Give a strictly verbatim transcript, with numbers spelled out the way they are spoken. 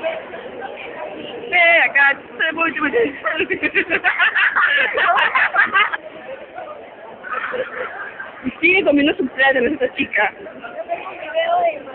Ve acá, se voy, voy. Y sigue comiendo su plátano esta chica.